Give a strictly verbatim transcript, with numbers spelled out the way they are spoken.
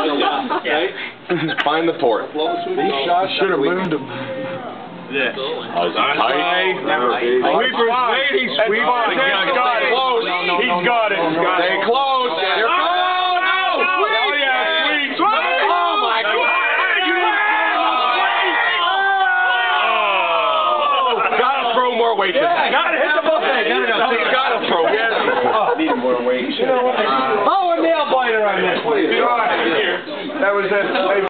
Find the port. Should have mooned him. Yeah. Oh, is it tight? Sweeper's waiting. Sweeper. He's got it. He's got it. Stay close. You're close. Oh, no. Oh, yeah. Sweet. Oh, my God. Oh. Gotta throw more weight to that. Gotta hit the buffet. Gotta go. Gotta throw. Need more weight. You know what? Oh, a nail biter on this. That was it.